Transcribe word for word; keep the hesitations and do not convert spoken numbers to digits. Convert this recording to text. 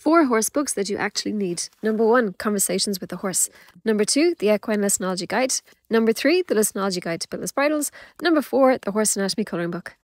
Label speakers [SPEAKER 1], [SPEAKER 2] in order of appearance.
[SPEAKER 1] Four horse books that you actually need. Number one, Conversations with the Horse. Number two, The Equine Listenology Guide. Number three, The Listenology Guide to Bittless Bridles. Number four, The Horse Anatomy Colouring Book.